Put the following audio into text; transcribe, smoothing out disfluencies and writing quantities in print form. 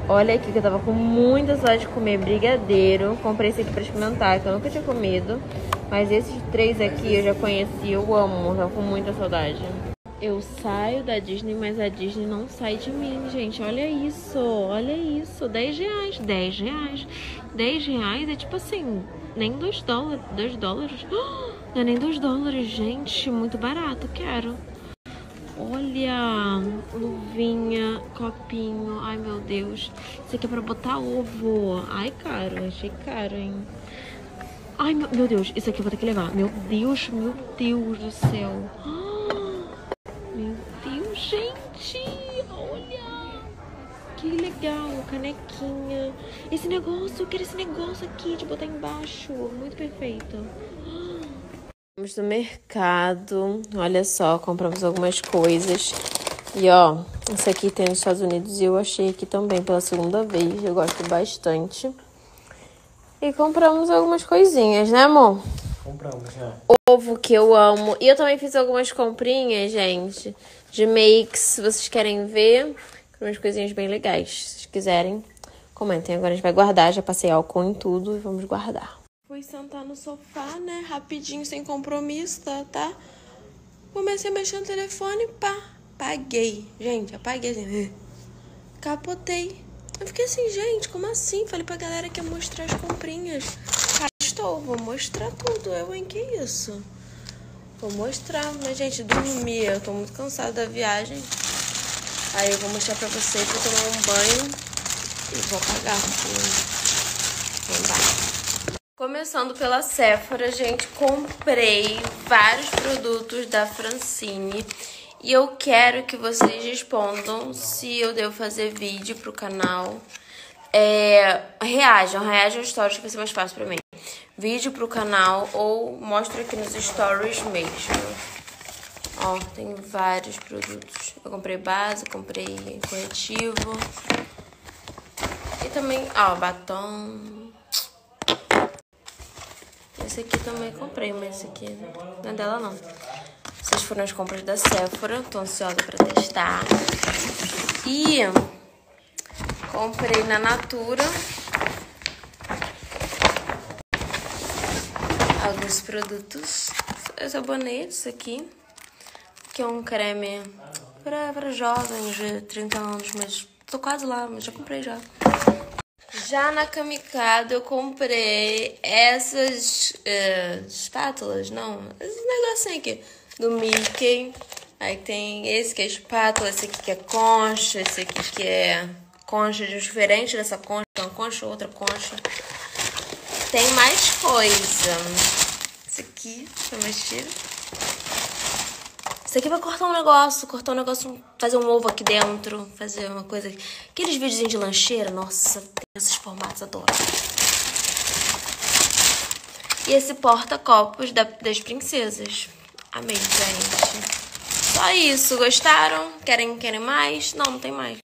Olha aqui que eu tava com muita saudade de comer brigadeiro. Comprei esse aqui pra experimentar, que eu nunca tinha comido. Mas esses 3 aqui eu já conheci, eu amo, tava com muita saudade. Eu saio da Disney, mas a Disney não sai de mim, gente. Olha isso, olha isso. 10 reais, 10 reais. 10 reais é tipo assim, nem 2 dólares. 2 dólares? Não é nem 2 dólares, gente. Muito barato, quero. Olha, luvinha, copinho. Ai, meu Deus. Isso aqui é pra botar ovo. Ai, caro. Achei caro, hein? Ai, meu Deus. Isso aqui eu vou ter que levar. Meu Deus do céu. Meu Deus, gente. Olha. Que legal. Canequinha. Esse negócio, eu quero esse negócio aqui de botar embaixo. Muito perfeito. Vamos no mercado, olha só, compramos algumas coisas. E ó, esse aqui tem nos Estados Unidos e eu achei aqui também pela segunda vez, eu gosto bastante. E compramos algumas coisinhas, né, amor? Compramos, já. Ovo que eu amo. E eu também fiz algumas comprinhas, gente, de makes, se vocês querem ver. Umas coisinhas bem legais, se vocês quiserem, comentem. Agora a gente vai guardar, já passei álcool em tudo e vamos guardar. Fui sentar no sofá, né? Rapidinho, sem compromisso, tá? Comecei a mexer no telefone, pá. Apaguei. Gente, apaguei assim. Capotei. Eu fiquei assim, gente, como assim? Falei pra galera que ia mostrar as comprinhas. Estou, vou mostrar tudo. Eu, hein? Que isso? Vou mostrar. Mas, gente, dormi. Eu tô muito cansada da viagem. Aí eu vou mostrar pra vocês pra tomar um banho. E vou apagar. Vamos lá. Começando pela Sephora, gente, comprei vários produtos da Francine e eu quero que vocês respondam se eu devo fazer vídeo pro canal. Reajam aos stories que vai ser mais fácil pra mim. Vídeo pro canal ou mostro aqui nos stories mesmo. Ó, tem vários produtos. Eu comprei base, comprei corretivo e também, ó, batom. Esse aqui também comprei, mas esse aqui não é dela, não. Essas foram as compras da Sephora. Tô ansiosa pra testar. E comprei na Natura alguns produtos. Sabonetes aqui. Que é um creme pra jovens de 30 anos, mas tô quase lá, mas já comprei já. Já na Kamikado eu comprei essas espátulas, não, esse negocinho aqui do Mickey. Aí tem esse que é espátula, esse aqui que é concha, esse aqui que é concha diferente dessa concha, uma concha, outra concha. Tem mais coisa. Esse aqui, deixa eu mexer. Esse aqui vai cortar um negócio, fazer um ovo aqui dentro, fazer uma coisa. Aqueles videozinhos de lancheira, nossa, tem esses formatos, adoro. E esse porta-copos das princesas. Amei, gente. Só isso, gostaram? Querem mais? Não tem mais.